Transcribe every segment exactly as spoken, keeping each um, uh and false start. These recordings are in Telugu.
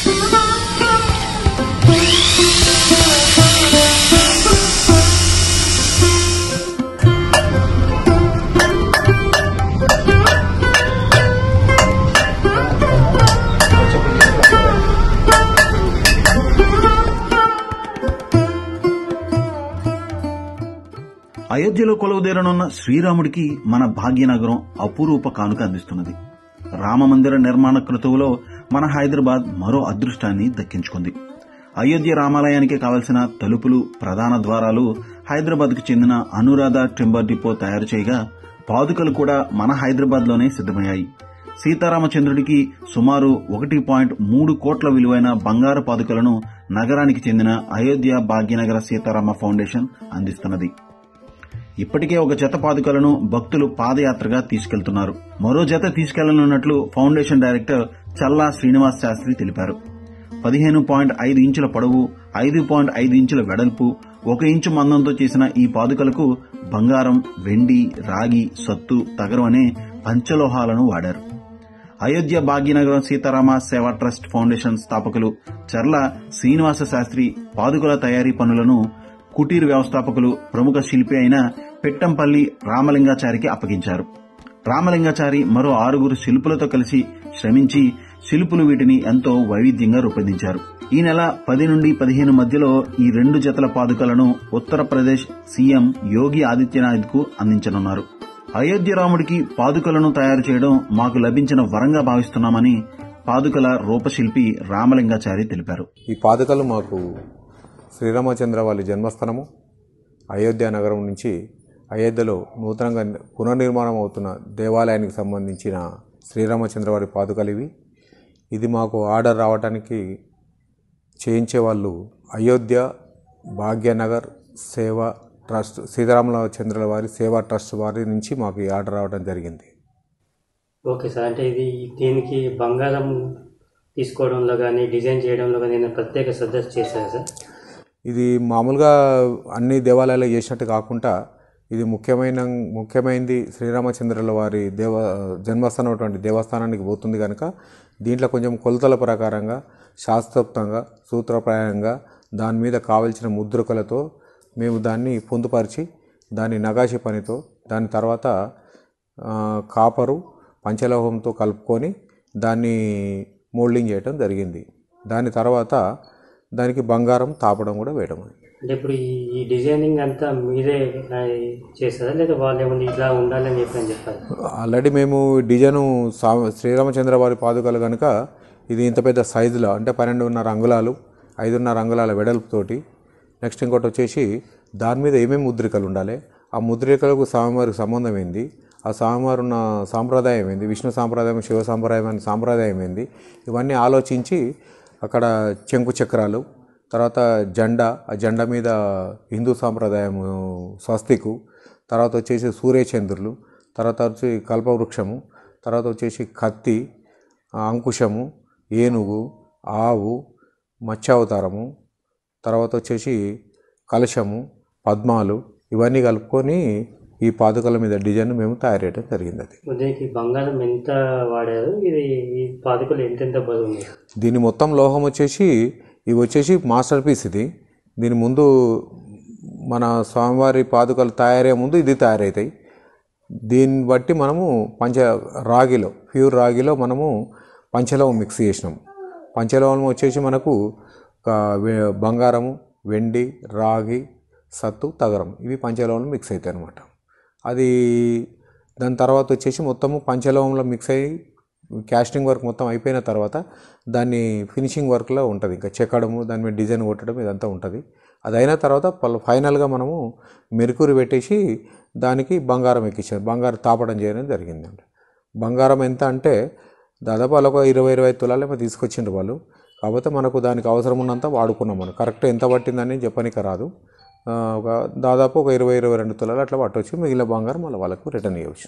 అయోధ్యలో కొలువుదేరనున్న శ్రీరాముడికి మన భాగ్యనగరం అపురూప కానుక అందిస్తున్నది. రామమందిర నిర్మాణ క్రతువులో మన హైదరాబాద్ మరో అదృష్టాన్ని దక్కించుకుంది. అయోధ్య రామాలయానికి కావలసిన తలుపులు, ప్రధాన ద్వారాలు హైదరాబాద్కు చెందిన అనురాధ టింబర్ డిపో తయారు చేయగా, పాదుకలు కూడా మన హైదరాబాద్ లోనే సిద్దమయ్యాయి. సీతారామచంద్రుడికి సుమారు ఒకటి పాయింట్ మూడు కోట్ల విలువైన బంగారు పాదుకలను నగరానికి చెందిన అయోధ్య భాగ్యనగర సీతారామ ఫౌండేషన్ అందిస్తున్నది. ఇప్పటికే ఒక జత పాదుకలను భక్తులు పాదయాత్రగా తీసుకెళ్తున్నారు. మరో జత తీసుకెళ్లనున్నట్లు ఫౌండేషన్ డైరెక్టర్ చల్లా శ్రీనివాస్ శాస్త్రి తెలిపారు. పదిహేను పాయింట్ ఐదు ఇంచుల పొడవు, ఐదు పాయింట్ ఐదు ఇంచుల వెడల్పు, ఒక ఇంచు మందంతో చేసిన ఈ పాదుకలకు బంగారం, వెండి, రాగి, సత్తు, తగరం అనే పంచలోహాలను వాడారు. అయోధ్య భాగ్యనగరం సీతారామ సేవా ట్రస్ట్ ఫౌండేషన్ స్థాపకులు చర్ల శ్రీనివాస శాస్త్రి పాదుకల తయారీ పనులను కుటీర్ వ్యవస్థాపకులు, ప్రముఖ శిల్పి అయిన పెట్టంపల్లి రామలింగాచారికి అప్పగించారు. రామలింగాచారి మరో ఆరుగురు శిల్పులతో కలిసి శ్రమించి శిల్పులు వీటిని ఎంతో వైవిధ్యంగా రూపొందించారు. ఈ నెల పది నుండి పదిహేను మధ్యలో ఈ రెండు జతల పాదుకలను ఉత్తరప్రదేశ్ సీఎం యోగి ఆదిత్యనాథ్ కు అందించనున్నారు. అయోధ్య రాముడికి పాదుకలను తయారు చేయడం మాకు లభించిన వరంగా భావిస్తున్నామని పాదుకల రూపశిల్పి రామలింగాచారి తెలిపారు. ఈ పాదుకలు మాకు శ్రీరామచంద్ర వారి జన్మస్థానము అయోధ్య నగరం నుంచి అయోధ్యలో నూతనంగా పునర్నిర్మాణం అవుతున్న దేవాలయానికి సంబంధించిన శ్రీరామచంద్ర వారి పాదుకలు ఇవి. ఇది మాకు ఆర్డర్ రావడానికి చేయించే వాళ్ళు అయోధ్య భాగ్యనగర్ సేవా ట్రస్ట్, సీతారామచంద్రుల వారి సేవా ట్రస్ట్ వారి నుంచి మాకు ఈ ఆర్డర్ రావడం జరిగింది. ఓకే సార్, అంటే ఇది దీనికి బంగారం తీసుకోవడంలో కానీ డిజైన్ చేయడంలో కానీ నేను ప్రత్యేక శ్రద్ధ చేశాను సార్. ఇది మామూలుగా అన్ని దేవాలయాలు చేసినట్టు కాకుండా ఇది ముఖ్యమైన ముఖ్యమైనది శ్రీరామచంద్రుల వారి దేవ జన్మస్థానటువంటి దేవస్థానానికి పోతుంది కనుక దీంట్లో కొంచెం కొలతల ప్రకారంగా శాస్త్రోక్తంగా సూత్రప్రాయంగా దాని మీద కావలసిన ముద్రికలతో మేము దాన్ని పొందుపరిచి దాని నగాషి పనితో దాని తర్వాత కాపరు పంచలోహంతో కలుపుకొని దాన్ని మోల్డింగ్ చేయడం జరిగింది. దాని తర్వాత దానికి బంగారం తాపడం కూడా వేయడం. అంటే ఇప్పుడు ఈ డిజైనింగ్ అంతా మీరే చేస్తారా లేదా వాళ్ళు ఏమన్నా ఇలా ఉండాలని చెప్పని చెప్పారు? ఆల్రెడీ మేము డిజైను శ్రీరామచంద్ర వారి పాదుకలు కనుక ఇది ఇంత పెద్ద సైజులో అంటే పన్నెండున్నర అంగుళాలు ఐదున్నర అంగుళాల వెడల్పుతోటి, నెక్స్ట్ ఇంకోటి వచ్చేసి దాని మీద ఏమేమి ముద్రికలు ఉండాలి, ఆ ముద్రికలకు స్వామివారికి సంబంధం ఏంది, ఆ స్వామివారు ఉన్న సాంప్రదాయం ఏంది, విష్ణు సాంప్రదాయం శివ సాంప్రదాయం అనే సాంప్రదాయం ఏంది, ఇవన్నీ ఆలోచించి అక్కడ చెంకు చక్రాలు, తర్వాత జెండా, ఆ జెండా మీద హిందూ సాంప్రదాయం స్వస్తికు, తర్వాత వచ్చేసి సూర్యచంద్రులు, తర్వాత వచ్చి కల్పవృక్షము, తర్వాత వచ్చేసి కత్తి, అంకుశము, ఏనుగు, ఆవు, మత్స్యావతారము, తర్వాత వచ్చేసి కలశము, పద్మాలు, ఇవన్నీ కలుపుకొని ఈ పాదుకల మీద డిజైన్ మేము తయారు చేయడం జరిగింది. అది దీనికి బంగారం ఎంత వాడారు, ఇది ఈ పాదుకలు ఎంతెంత బరువు? దీని మొత్తం లోహం వచ్చేసి ఇవి వచ్చేసి మాస్టర్ పీస్. ఇది దీని ముందు మన స్వామివారి పాదుకలు తయారయ్యే ముందు ఇది తయారవుతాయి. దీన్ని బట్టి మనము పంచ రాగిలో ప్యూర్ రాగిలో మనము పంచలోహం మిక్స్ చేసినాం. పంచలోహం వచ్చేసి మనకు బంగారము, వెండి, రాగి, సత్తు, తగరం ఇవి పంచలోహంలో మిక్స్ అవుతాయి అన్నమాట. అది దాని తర్వాత వచ్చేసి మొత్తము పంచలోహంలో మిక్స్ అయ్యి క్యాస్టింగ్ వర్క్ మొత్తం అయిపోయిన తర్వాత దాన్ని ఫినిషింగ్ వర్క్లో ఉంటుంది. ఇంకా చెక్కడము, దాని మీద డిజైన్ కొట్టడం ఇదంతా ఉంటుంది. అది అయిన తర్వాత ఫైనల్గా మనము మెరుకురి పెట్టేసి దానికి బంగారం ఎక్కించారు, బంగారం తాపడం చేయడం జరిగిందండి. బంగారం ఎంత అంటే దాదాపు వాళ్ళు ఒక ఇరవై ఇరవై ఐదు తులాలేమో తీసుకొచ్చిండ్రు వాళ్ళు. కాకపోతే మనకు దానికి అవసరం ఉన్నంత వాడుకున్నాం. మనం కరెక్ట్ ఎంత పట్టిందని చెప్పనిక రాదు. ఒక దాదాపు ఒక ఇరవై ఇరవై రెండు తులాలు అట్లా పట్టవచ్చు. మిగిలిన బంగారం మళ్ళీ వాళ్ళకు రిటర్న్ ఇవ్వచ్చు.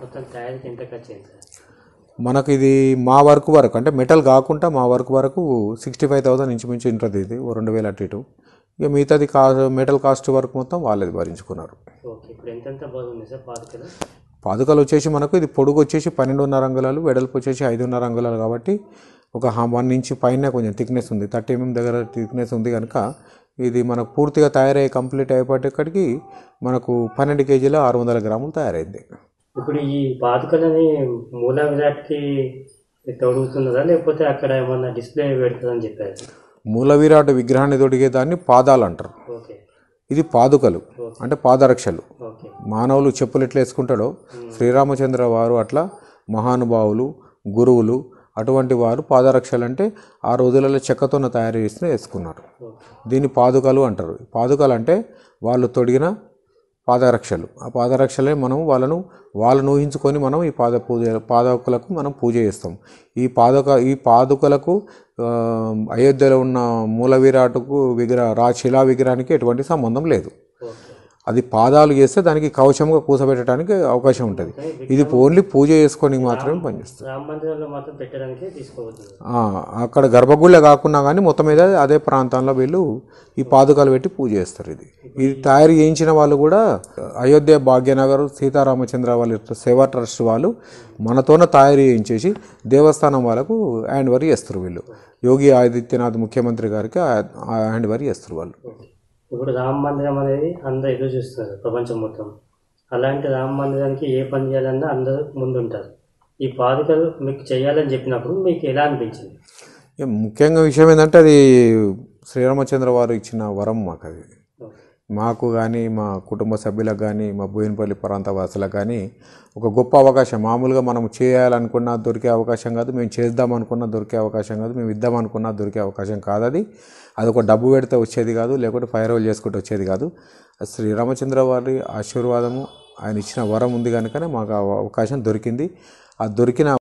మనకు ఇది మా వర్క్ వరకు అంటే మెటల్ కాకుండా మా వర్క్ వరకు సిక్స్టీ ఫైవ్ థౌసండ్ ఇంచుమించు ఉంటుంది. ఇది రెండు వేల అటు ఇటు. ఇక మిగతాది కా మెటల్ కాస్ట్ వరకు మొత్తం వాళ్ళది భరించుకున్నారు. పాదుకలు వచ్చేసి మనకు ఇది పొడుగు వచ్చేసి పన్నెండున్నర అంగుళాలు, వెడల్పు వచ్చేసి ఐదున్నర అంగుళాలు కాబట్టి ఒక వన్ ఇంచ్ పైన కొంచెం థిక్నెస్ ఉంది, థర్టీ ఎంఎం దగ్గర థిక్నెస్ ఉంది కనుక ఇది మనకు పూర్తిగా తయారయ్యి కంప్లీట్ అయిపోయేటప్పటికి మనకు పన్నెండు కేజీల ఆరు వందల గ్రాములు తయారైంది. ఇప్పుడు ఈ పాదుకలని మూల విరాట్కి తొడుగుతున్నదా లేకపోతే అక్కడ ఏమన్నా డిస్ప్లే పెడుతుందని చెప్పారు? మూల విరాట్ విగ్రహాన్ని తొడిగే దాన్ని పాదాలు అంటారు. ఓకే. ఇది పాదుకలు అంటే పాదరక్షలు. ఓకే. మానవులు చెప్పులు ఎట్లా వేసుకుంటాడో శ్రీరామచంద్ర వారు అట్లా మహానుభావులు గురువులు అటువంటి వారు పాదరక్షలు అంటే ఆ రోజులలో చెక్కతోన తయారు చేసిన వేసుకున్నారు. దీన్ని పాదుకలు అంటారు. పాదుకలు అంటే వాళ్ళు తొడిగిన పాదరక్షలు. ఆ పాదరక్షలే మనం వాళ్ళను వాళ్ళను ఊహించుకొని మనం ఈ పాద పూజ పాదకులకు మనం పూజ చేస్తాం. ఈ పాదక ఈ పాదుకలకు అయోధ్యలో ఉన్న మూల విరాటుకు విగ్రహ రా శిలా విగ్రహానికి ఎటువంటి సంబంధం లేదు. అది పాదాలు చేస్తే దానికి కవచంగా కూసబెట్టడానికి అవకాశం ఉంటుంది. ఇది ఓన్లీ పూజ చేసుకోనికి మాత్రమే పనిచేస్తుంది. రామ మందిరంలో మాత్రం పెట్టడానికి తీసుకోవద్దు. అక్కడ గర్భగుళ్ళే కాకుండా కానీ మొత్తం మీద అదే ప్రాంతంలో వీళ్ళు ఈ పాదుకలు పెట్టి పూజ చేస్తారు. ఇది ఇది తయారు చేయించిన వాళ్ళు కూడా అయోధ్య భాగ్యనగర్ సీతారామచంద్ర వాళ్ళ సేవా ట్రస్ట్ వాళ్ళు మనతోనే తయారు చేయించేసి దేవస్థానం వాళ్ళకు హ్యాండ్ ఓవర్ చేస్తారు. వీళ్ళు యోగి ఆదిత్యనాథ్ ముఖ్యమంత్రి గారికి హ్యాండ్ ఓవర్ చేస్తారు వాళ్ళు. ఇప్పుడు రామ మందిరం అనేది అందరూ ఎదురు చూస్తున్నారు ప్రపంచం మొత్తం. అలాంటి రామ మందిరానికి ఏ పని చేయాలన్నా అందరూ ముందుంటారు. ఈ పాదుకలు మీకు చేయాలని చెప్పినప్పుడు మీకు ఎలా అనిపించింది? ముఖ్యంగా విషయం ఏంటంటే అది శ్రీరామచంద్ర వారు ఇచ్చిన వరం మాకు. అది మాకు కానీ మా కుటుంబ సభ్యులకు కానీ మా బోయినపల్లి ప్రాంత వాసులకు కానీ ఒక గొప్ప అవకాశం. మామూలుగా మనం చేయాలనుకున్నా దొరికే అవకాశం కాదు, మేము చేద్దాం అనుకున్నా దొరికే అవకాశం కాదు, మేము ఇద్దాం అనుకున్నా దొరికే అవకాశం కాదు. అది అది ఒక డబ్బు పెడితే వచ్చేది కాదు, లేకపోతే ఫైర్ రోల్ చేసుకుంటూ వచ్చేది కాదు. శ్రీరామచంద్ర వారి ఆశీర్వాదము ఆయన ఇచ్చిన వరం ఉంది కనుకనే మాకు అవకాశం దొరికింది. ఆ దొరికిన